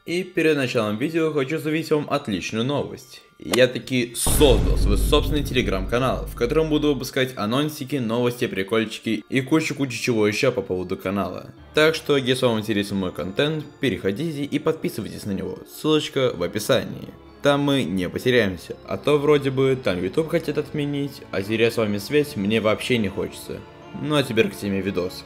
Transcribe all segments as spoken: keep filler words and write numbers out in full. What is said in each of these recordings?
И перед началом видео хочу заявить вам отличную новость. Я таки создал свой собственный телеграм-канал, в котором буду выпускать анонсики, новости, прикольчики и кучу-кучу чего еще по поводу канала. Так что, если вам интересен мой контент, переходите и подписывайтесь на него, ссылочка в описании. Там мы не потеряемся, а то вроде бы там YouTube хотят отменить, а терять с вами связь мне вообще не хочется. Ну а теперь к теме видоса.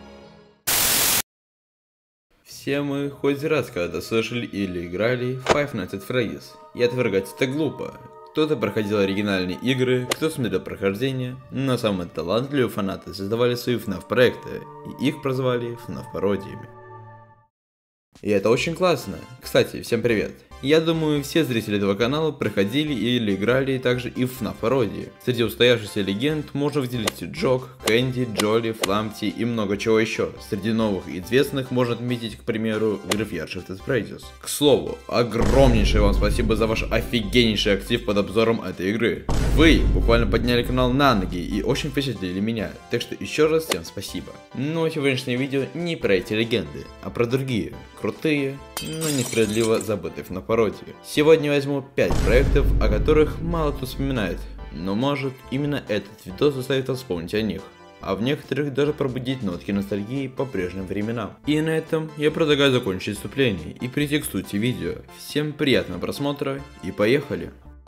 Все мы хоть раз когда-то слышали или играли в Five Nights at Freddy's, и отвергать это глупо. Кто-то проходил оригинальные игры, кто смотрел прохождение, но самые талантливые фанаты создавали свои эф наф проекты, и их прозвали эф наф пародиями. И это очень классно. Кстати, всем привет. Я думаю, все зрители этого канала проходили или играли также и в эф наф пародии. Среди устоявшихся легенд можно выделить Джок, Кэнди, Джоли, Фламти и много чего еще. Среди новых и известных можно отметить, к примеру, Graveyard Shift Freddy's. К слову, огромнейшее вам спасибо за ваш офигеннейший актив под обзором этой игры. Вы буквально подняли канал на ноги и очень впечатлили меня, так что еще раз всем спасибо. Но сегодняшнее видео не про эти легенды, а про другие, крутые, но несправедливо забытые эф наф пародии. Сегодня возьму пять проектов, о которых мало кто вспоминает, но может именно этот видос заставит вас вспомнить о них, а в некоторых даже пробудить нотки ностальгии по прежним временам. И на этом я предлагаю закончить вступление и перейти к сути видео. Всем приятного просмотра и поехали!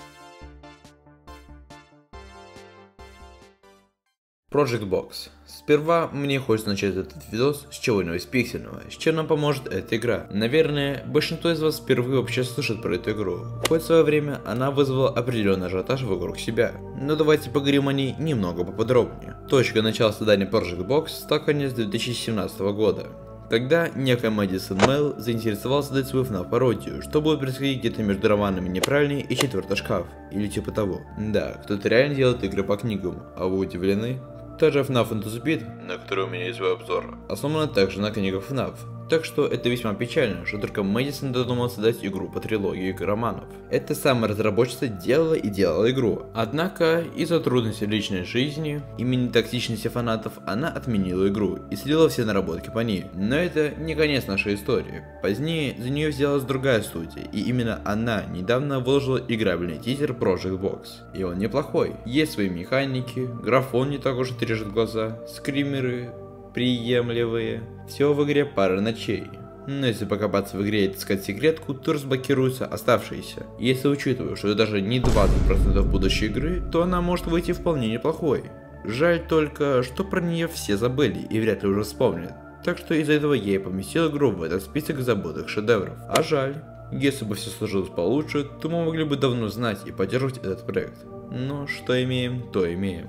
Project Box. Сперва мне хочется начать этот видос с чего-нибудь пиксельного, с чем нам поможет эта игра. Наверное, большинство из вас впервые вообще слышит про эту игру, хоть в свое время она вызвала определенный ажиотаж вокруг себя. Но давайте поговорим о ней немного поподробнее. Точка начала создания Project Box стал конец две тысячи семнадцатого года. Тогда некая Мэдисон Мэл заинтересовался создать свою эф наф пародию, что будет происходить где-то между романами «Неправильный» и «Четвертый шкаф», или типа того. Да, кто-то реально делает игры по книгам, а вы удивлены? Та же эф наф Into the Beat, на которой у меня есть свой обзор, основана также на книгах эф наф. Так что это весьма печально, что только Мэдисон додумал создать игру по трилогии романов. Эта самая разработчица делала и делала игру. Однако, из-за трудностей личной жизни и мини-токсичности фанатов, она отменила игру и слила все наработки по ней. Но это не конец нашей истории. Позднее за нее взялась другая студия, и именно она недавно выложила играбельный тизер Project Box. И он неплохой. Есть свои механики, графон не так уж и режет глаза, скримеры приемлемые. Всего в игре пара ночей. Но если покопаться в игре и искать секретку, то разблокируются оставшиеся. Если учитывать, что это даже не двадцать процентов будущей игры, то она может выйти вполне неплохой. Жаль только, что про нее все забыли и вряд ли уже вспомнят. Так что из-за этого я и поместил игру в этот список забытых шедевров. А жаль. Если бы все сложилось получше, то мы могли бы давно знать и поддерживать этот проект. Но что имеем, то имеем.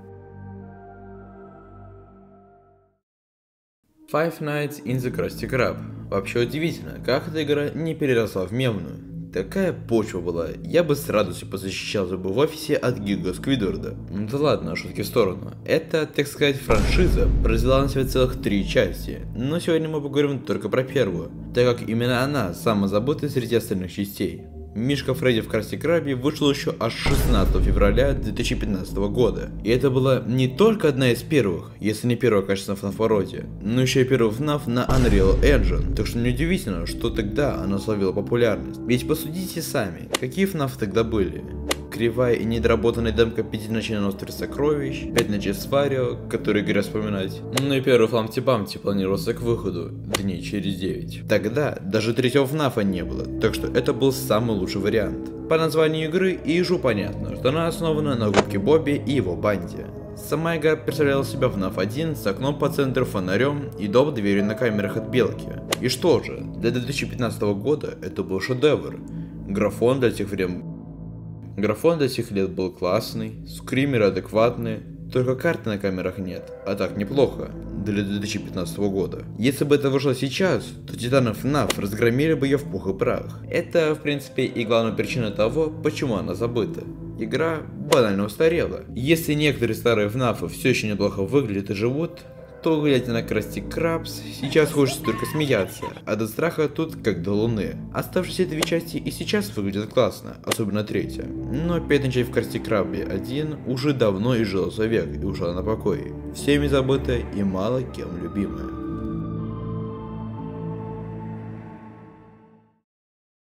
Five Nights in the Krusty Krab. Вообще удивительно, как эта игра не переросла в мемную. Такая почва была, я бы с радостью позащищался бы в офисе от Гига Сквидварда. Ну да ладно, шутки в сторону. Это, так сказать, франшиза произвела на себя целых три части, но сегодня мы поговорим только про первую, так как именно она самая забытая среди остальных частей. Мишка Фредди в Красти Крабе вышел еще аж шестнадцатого февраля две тысячи пятнадцатого года. И это была не только одна из первых, если не первая качественная эф наф пародия, но еще и первая эф наф на Unreal Engine. Так что неудивительно, что тогда она словила популярность. Ведь посудите сами, какие эф наф тогда были? Кривая и недоработанная демка пяти ночей на острове сокровищ, пять ночей с Варио, которые грех вспоминать. Ну и первый Фламти Бамти планировался к выходу дней через девять. Тогда даже третьего эф нафа не было, так что это был самый лучший вариант. По названию игры и ежу понятно, что она основана на губке Бобби и его банде. Сама игра представляла себя эф наф один с окном по центру, фонарем и доп. Дверью на камерах от белки. И что же, для две тысячи пятнадцатого года это был шедевр. Графон для тех времен... Графон до сих лет был классный, скримеры адекватные, только карты на камерах нет, а так неплохо для две тысячи пятнадцатого года. Если бы это вышло сейчас, то титаны эф наф разгромили бы ее в пух и прах. Это, в принципе, и главная причина того, почему она забыта. Игра банально устарела. Если некоторые старые эф нафы все еще неплохо выглядят и живут, то, глядя на Красти Крабс, сейчас хочется только смеяться, а до страха тут как до луны. Оставшиеся две части и сейчас выглядят классно, особенно третья. Но пять ночей в Красти Крабе один уже давно изжила свой век и ушла на покой. Всеми забытая и мало кем любимая.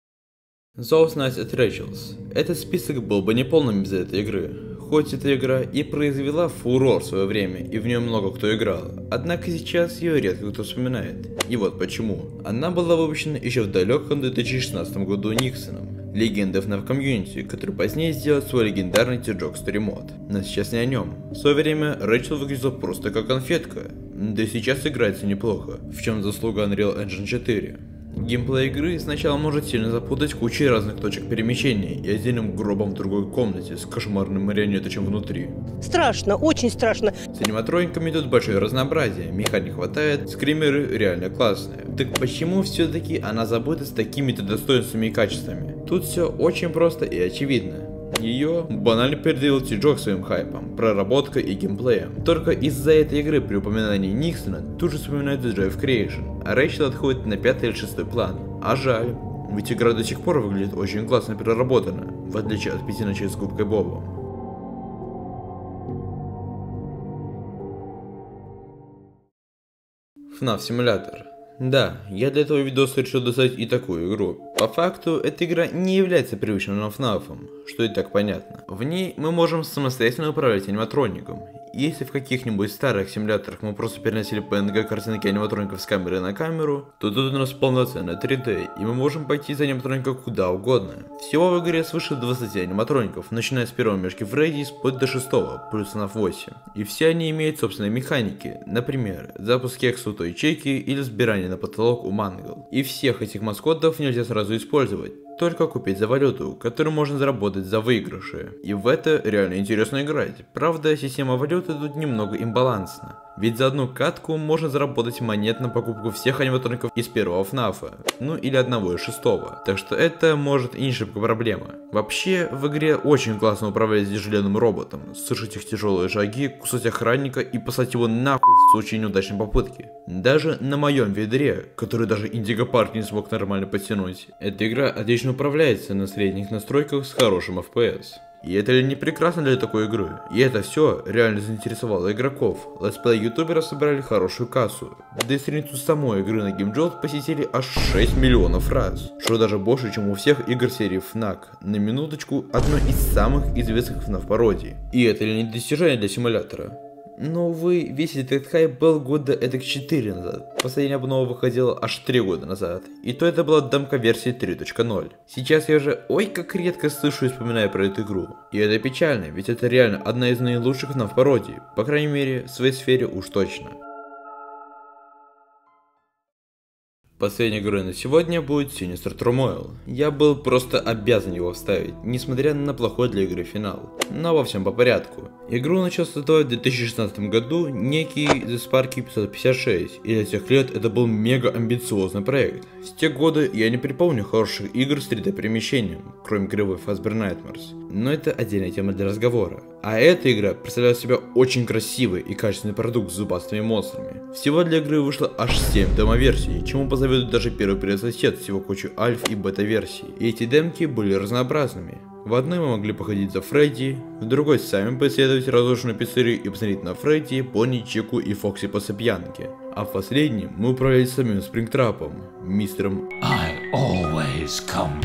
Those Nights at Rachel's. Этот список был бы неполным без этой игры. Хоть эта игра и произвела фурор в свое время, и в нее много кто играл, однако сейчас ее редко кто вспоминает. И вот почему. Она была выпущена еще в далеком две тысячи шестнадцатом году Никсоном, легендой эф нэф комьюнити, который позднее сделал свой легендарный T-Jog Story мод. Но сейчас не о нем. В свое время Рэйчел выглядела просто как конфетка, да и сейчас играется неплохо, в чем заслуга Unreal Engine четыре. Геймплей игры сначала может сильно запутать кучей разных точек перемещения и отдельным гробом в другой комнате с кошмарным марионеточем внутри. Страшно, очень страшно. С аниматрониками тут большое разнообразие, механик хватает, скримеры реально классные. Так почему все-таки она забыта с такими-то достоинствами и качествами? Тут все очень просто и очевидно. Ее банально передавил T-Jog своим хайпом, проработкой и геймплеем. Только из-за этой игры при упоминании Никсона тут же вспоминают Drive Creation, а Рэйчел отходит на пятый или шестой план. А жаль, ведь игра до сих пор выглядит очень классно переработана, в отличие от пяти ночей с губкой Бобом. эф нэф Simulator. Да, я для этого видоса решил достать и такую игру. По факту, эта игра не является привычным эф нэфом, что и так понятно. В ней мы можем самостоятельно управлять аниматроником. Если в каких-нибудь старых симуляторах мы просто переносили пи эн джи картинки аниматроников с камеры на камеру, то тут у нас полноценная три дэ, и мы можем пойти за аниматроником куда угодно. Всего в игре свыше двадцати аниматроников, начиная с первого мешки Фредди вплоть до шестого, плюс эф нэф восемь. И все они имеют собственные механики, например, запуск кекса у той ячейки или сбирание на потолок у Мангл. И всех этих маскотов нельзя сразу использовать, только купить за валюту, которую можно заработать за выигрыши. И в это реально интересно играть. Правда, система валюты тут немного имбалансна. Ведь за одну катку можно заработать монет на покупку всех аниматроников из первого эф нэфа, ну или одного из шестого. Так что это может и не шибко проблема. Вообще, в игре очень классно управлять железным роботом, слышать их тяжелые шаги, кусать охранника и послать его нахуй в случае неудачной попытки. Даже на моем ведре, который даже Индиго Парк не смог нормально подтянуть, эта игра отлично управляется на средних настройках с хорошим эф пи эс. И это ли не прекрасно для такой игры? И это все реально заинтересовало игроков. Летсплей ютуберов собрали хорошую кассу. Да и страницу самой игры на GameJolt посетили аж шесть миллионов раз. Что даже больше, чем у всех игр серии эф нак. На минуточку, одной из самых известных эф нэф пародий. И это ли не достижение для симулятора? Но, увы, весь этот хайп был года эдак четыре назад. Последняя обнова выходила аж три года назад. И то это была демка-версия три точка ноль. Сейчас я же ой как редко слышу и вспоминаю про эту игру. И это печально, ведь это реально одна из наилучших эф нэф пародий. По крайней мере, в своей сфере уж точно. Последней игрой на сегодня будет Sinister Turmoil. Я был просто обязан его вставить, несмотря на плохой для игры финал. Но во всем по порядку. Игру начал создавать в две тысячи шестнадцатом году некий The Sparky пятьсот пятьдесят шесть, и для тех лет это был мега амбициозный проект. С тех годы я не припомню хороших игр с три дэ перемещением, кроме кривой Fazbear Nightmares. Но это отдельная тема для разговора. А эта игра представляет себя очень красивый и качественный продукт с зубастыми монстрами. Всего для игры вышло аж семь демо-версий, чему позавидует даже первый привет-сосед с его кучей альф и бета-версий. И эти демки были разнообразными. В одной мы могли походить за Фредди, в другой сами поисследовать разрушенную пиццерию и посмотреть на Фредди, Бонни, Чику и Фокси после пьянки. А в последнем мы управлялись самим Спрингтрапом, мистером I always come.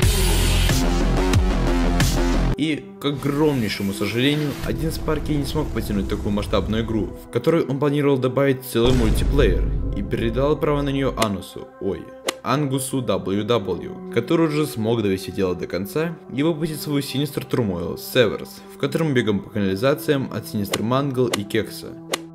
И, к огромнейшему сожалению, один Спарки не смог потянуть такую масштабную игру, в которой он планировал добавить целый мультиплеер, и передал право на нее Анусу, ой, Ангусу дабл ю дабл ю, который уже смог довести дело до конца и выпустить свою Sinister Turmoil Severs, в котором бегаем по канализациям от Sinister Mangle и Кекса.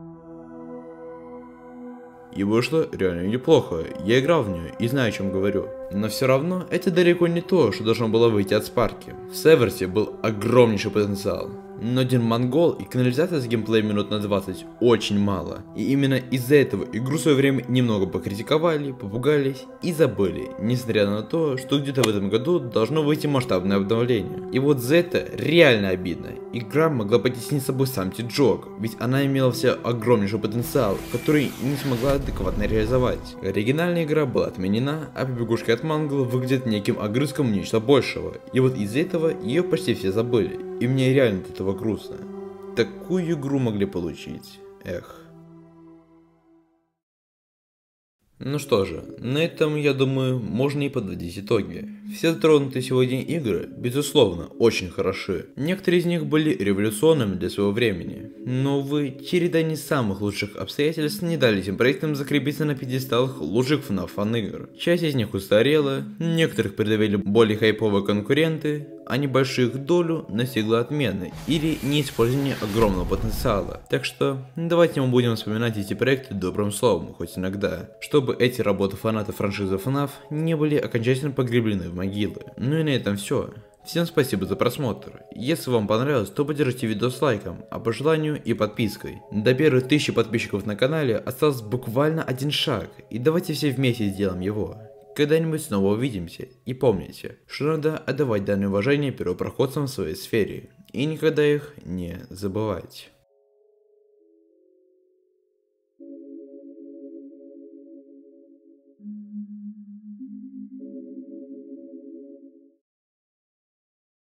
И вышло реально неплохо, я играл в нее и знаю, о чем говорю. Но все равно это далеко не то, что должно было выйти от Спарки. В Северсе был огромнейший потенциал, но один монгол и канализация с геймплеем минут на двадцать очень мало. И именно из-за этого игру в свое время немного покритиковали, попугались и забыли, несмотря на то, что где-то в этом году должно выйти масштабное обновление. И вот за это реально обидно. Игра могла потеснить с собой сам T-Jog, ведь она имела в себе огромнейший потенциал, который не смогла адекватно реализовать. Оригинальная игра была отменена, а побегушки от Мангл выглядят неким огрызком нечто большего. И вот из-за этого ее почти все забыли. И мне реально от этого грустно. Такую игру могли получить. Эх. Ну что же, на этом, я думаю, можно и подводить итоги. Все затронутые сегодня игры, безусловно, очень хороши. Некоторые из них были революционными для своего времени. Но, увы, череда не самых лучших обстоятельств не дали этим проектам закрепиться на пьедесталах лучших эф эф фан-игр. Часть из них устарела, некоторых придавили более хайповые конкуренты, а небольших долю настигла отмены или неиспользование огромного потенциала. Так что давайте мы будем вспоминать эти проекты добрым словом, хоть иногда, чтобы эти работы фанатов франшизы эф эф не были окончательно погреблены в могилы. Ну и на этом все. Всем спасибо за просмотр. Если вам понравилось, то поддержите видос лайком, а по желанию и подпиской. До первых тысячи подписчиков на канале осталось буквально один шаг, и давайте все вместе сделаем его. Когда-нибудь снова увидимся, и помните, что надо отдавать данное уважение первопроходцам в своей сфере, и никогда их не забывать.